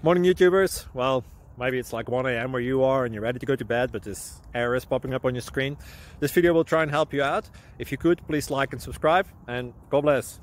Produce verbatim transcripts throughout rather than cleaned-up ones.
Morning YouTubers. Well, maybe it's like one A M where you are and you're ready to go to bed, but this error is popping up on your screen. This video will try and help you out. If you could, please like and subscribe, and God bless.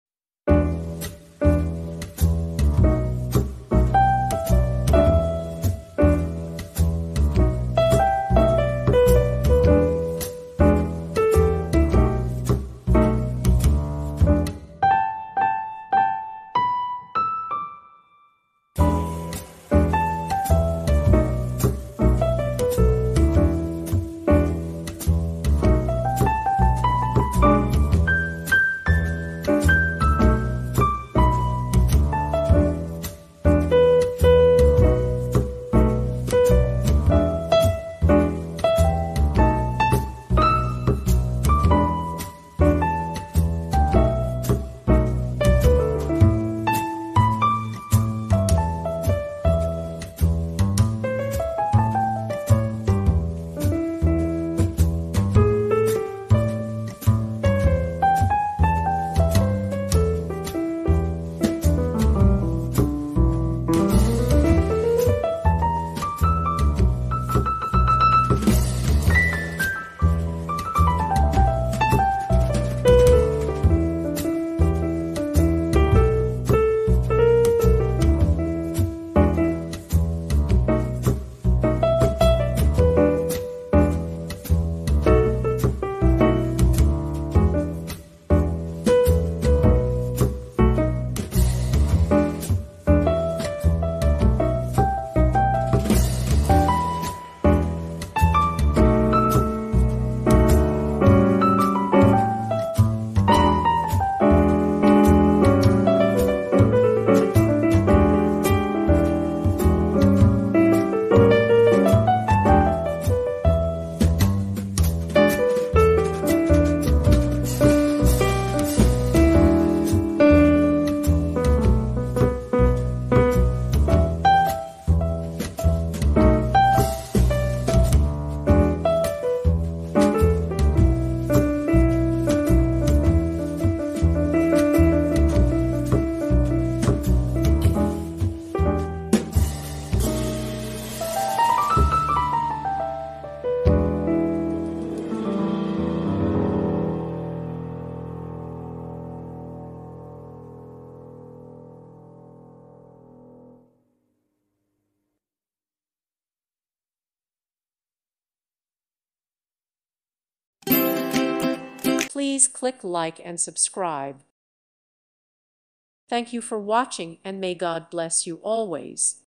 Please click like and subscribe. Thank you for watching, and may God bless you always.